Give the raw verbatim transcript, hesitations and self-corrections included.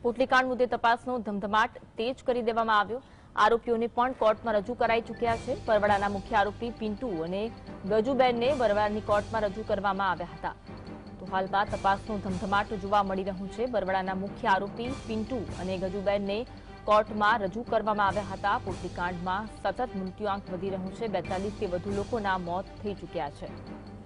પોટલીકાંડ મુદ્દે તપાસનો ધમધમાટ તેજ કરી દેવામાં આવ્યો। આરોપીઓને પણ કોર્ટમાં રજૂ કરાઈ ચૂક્યા છે। બરવાડાના મુખ્ય આરોપી પિન્ટુ અને ગજુબેનને બરવાડાની કોર્ટમાં રજૂ કરવામાં આવ્યા હતા। તો હાલમાં તપાસનો ધમધમાટ જોવા મળી રહ્યો છે। બરવાડાના મુખ્ય આરોપી પિન્ટુ અને ગજુબેનને કોર્ટમાં રજૂ કરવામાં આવ્યા હતા। પોટલીકાંડમાં સતત મૃત્યુઆંક વધી રહ્યો છે। બેતાલીસથી વધુ લોકોના મોત થઈ ચૂક્યા છે।